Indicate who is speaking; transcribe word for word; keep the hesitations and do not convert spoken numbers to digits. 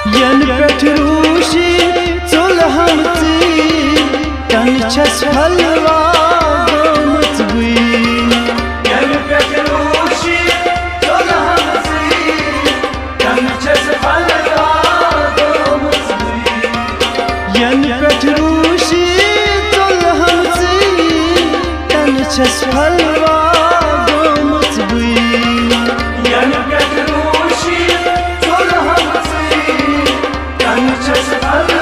Speaker 1: यन पेठ रूशी चुल हमची तन छस फलवा गोमच बुई यन पेठ रूशी चुल हमची तन छस फलवा गोमच बुई यन पेठ रूशी चुल हमची तन छस फलवा गोमच बुई यन पेठ रूशी चुल हमची तन छस फलवा